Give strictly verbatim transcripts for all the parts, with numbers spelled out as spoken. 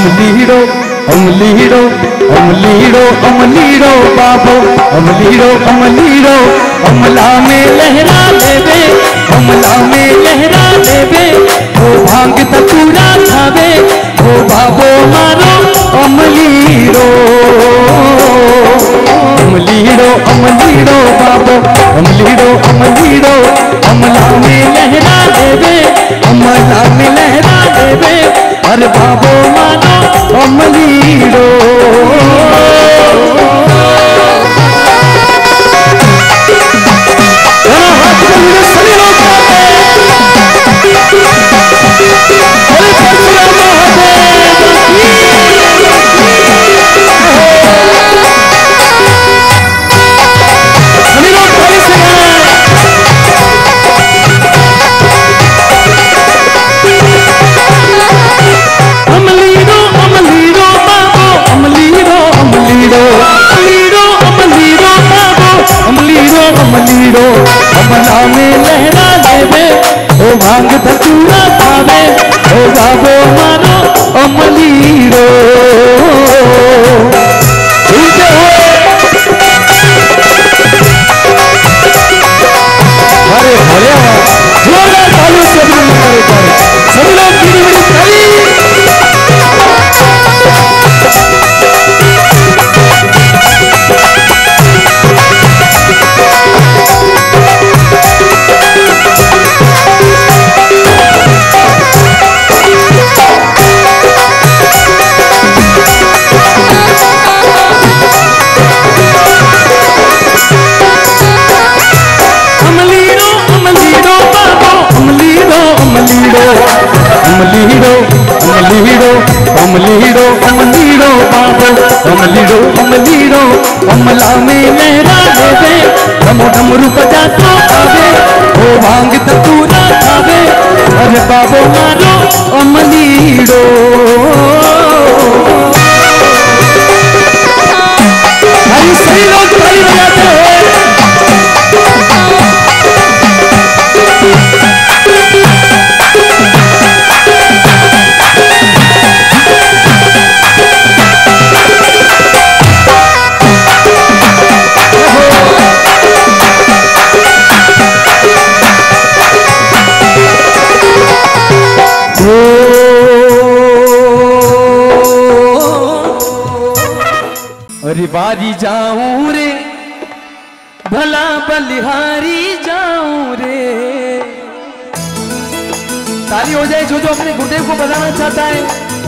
अमलीड़ो अमलीड़ो अमलीड़ो अमलीड़ो बाबो अमलीड़ो अमलीड़ो अमला में लहरा देवे अमला में लहरा देवे ओ भांग तूरा खावे ओ बाबो मारो अमलीड़ो अमलीड़ो अमलीड़ो बाबो अमलीड़ो अमलीड़ो अमला में लहरा देवे अमला में लहरा देवे अरे बाबो मानो अमलीड़ो अमलीड़ो अमला में लहरा देवे ओ भांग धतूरा खावे ओ बाबो मारो अमलीड़ो अरे भले जोरदार तालियों से अभिनंदन करें सभी लोग गिरी गिरी ताली अमलीड़ो अमलीड़ो अमलीड़ो अमलीड़ो बाबो अमलीड़ो अमलीड़ो अमला में लहरा देवे डमो डमरू बजातो खावे ओ भांग तूरा खावे अरे बाबो मारो अमलीड़ो भाई सही लोग ताली बजाते हैं अरे बारी जाऊं रे भला बलिहारी जाऊं रे ताली हो जाए जो जो अपने गुरुदेव को बताना चाहता है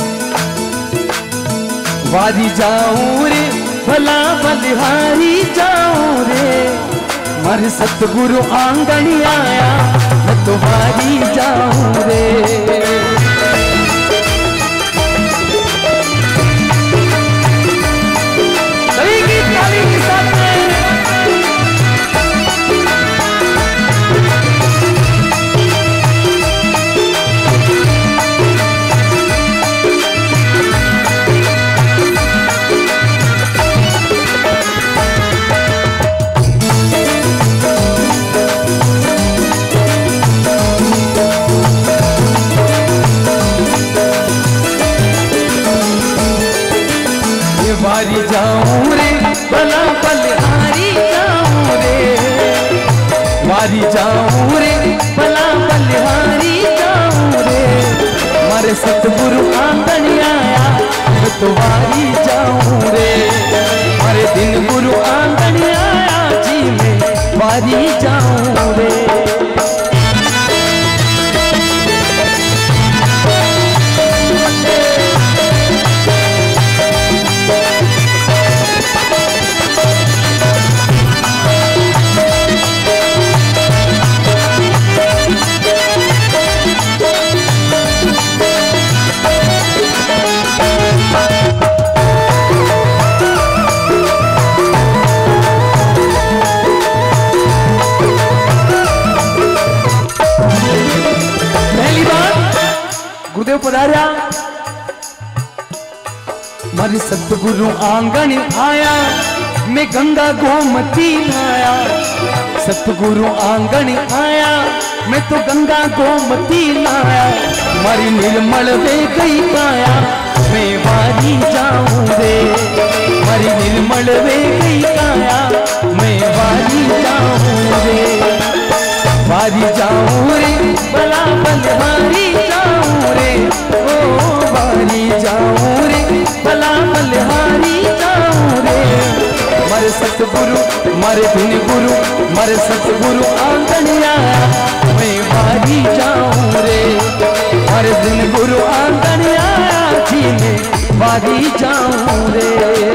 बारी जाऊं रे भला बलिहारी जाऊं रे मारे सतगुरु आंगनी आया मैं तो बारी जाऊं रे बारी जाऊं रे भला बलिहारी जाऊं रे बारी जाऊं रे भला बलिहारी जाऊं रे मारे सतगुरु आंगन आया मैं तो बारी जाऊं रे मारे दिन गुरु आंगन आया जी मैं बारी जाऊं रे गुरुदेव पधारा मारे सतगुरु आंगन आया मैं गंगा गोमती लाया सतगुरु आंगन आया मैं तो गंगा गोमती लाया मारी निर्मल वे गई काया मैं वारी जाऊं रे, मरी निर्मल वे गई काया, मैं वारी जाऊं रे, वारी जाऊं रे, बला बलहारी जाऊं रे, ओ वारी जाऊं रे, बला बलहारी जाऊं रे। मर सतगुरु मर दिन गुरु, मर सतगुरु आंगनिया, मैं वारी जाऊं रे, मर दिन गुरु आंगनिया जी में वारी जाऊं रे।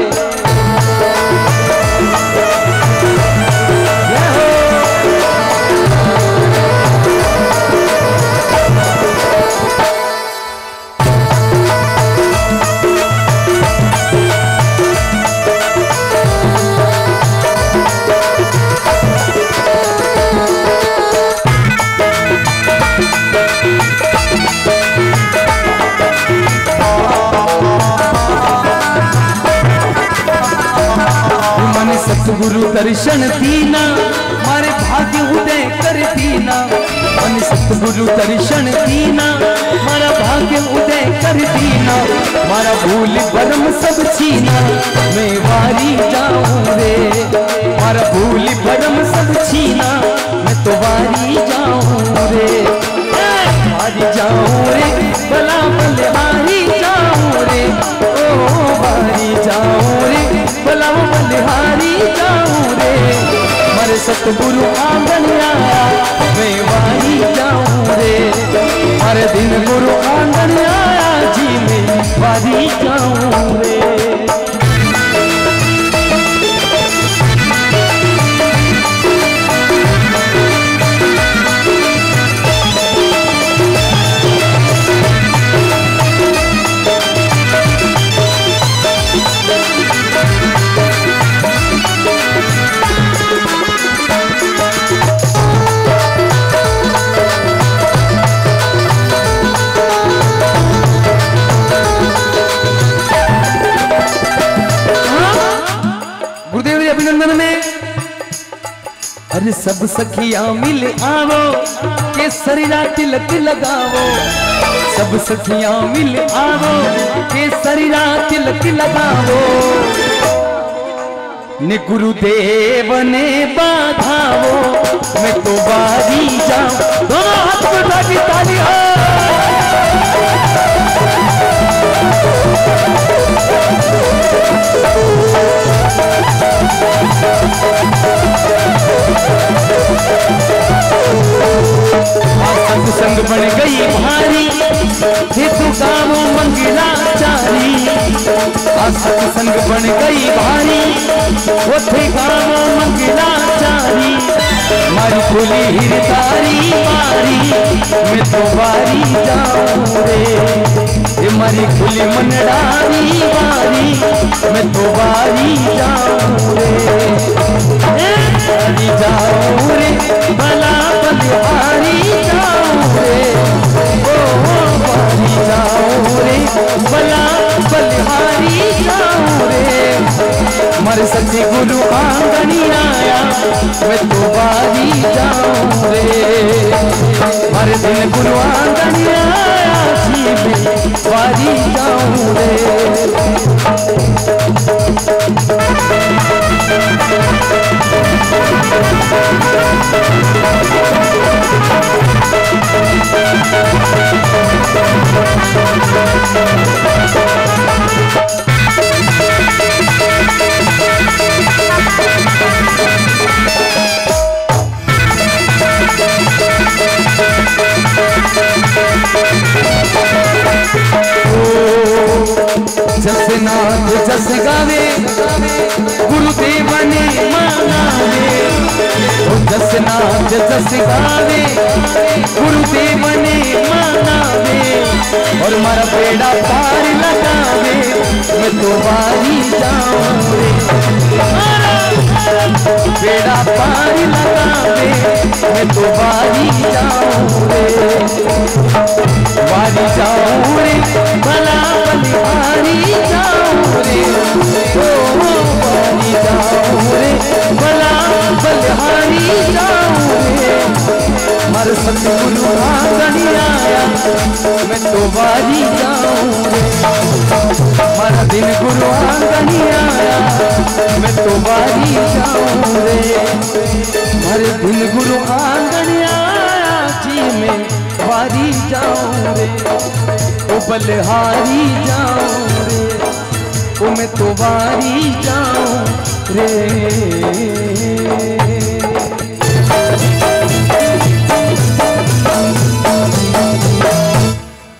सतगुरु दर्शन दीना, मारे भाग्य उदय कर दीना, मन सतगुरु दर्शन दीना, मारा भाग्य उदय कर दीना, मारा भूल भरम सब छीना, मैं वारी जाऊं रे, मारा भूल भरम सब छीना, मैं तो वारी जाऊं रे, वारी जाऊं रे, बला बलहारी जाऊं रे, ओ वारी जाऊं रे, बला बलहारी जाऊं रे। मर सतगुरु आंगनिया, मैं वारी जाऊं रे, हर दिन गुरु आंगनिया जी में वारी जाऊं रे। अभिनंदन में अरे सब सखियां मिल आवो, केसरिया तिलक लगावो, सब सखियां मिल आवो, केसरिया तिलक लगावो, ने गुरुदेव ने बाधावो, मैं तो वारी जाऊं। दोनों हाथ को उठा के ताली हो। संग बन गई भारी, हेतु गावो मंगलाचारी, संग बन गई भारी, ओथे गावो मंगलाचारी, मारी खुली हिरदारी मारी, मैं तो वारी जाऊं रे, ये मारी खुली मनडारी मारी, मैं तो वारी जाऊं रे, वारी जाऊं रे, भला बलिहारी जाऊं रे, ओ वारी जाऊं रे, भला बलिहारी जाऊं रे। मर सच्चे गुरु आंगनी आया, मैं तो वारी जाऊं रे, हर दिन गुरु आंगनी आया जी में वारी जाऊं रे। जसनाथ जस गावे, गुरुदेव ने मानावे, जसनाथ जस गावे, गुरुदेव ने मानावे, और मारा बेड़ा पार लगावे, मैं तो वारी जाऊं रे, बेड़ा पार लगावे, मैं तो वारी जाऊं रे, वारी जाऊं रे, भला बलिहारी जाऊं रे, ओ वारी जाऊं रे, भला बलिहारी जाऊं रे। मर सतगुरु आंगनी आया, मैं तो वारी जाऊं रे। गुरु आंगनी आया मैं तो वारी जाऊं रे, हर दिन गुरु आंगनी आया जी मैं वारी जाऊं रे, ओ बलिहारी जाऊं रे, ओ मैं तो वारी जाऊं रे।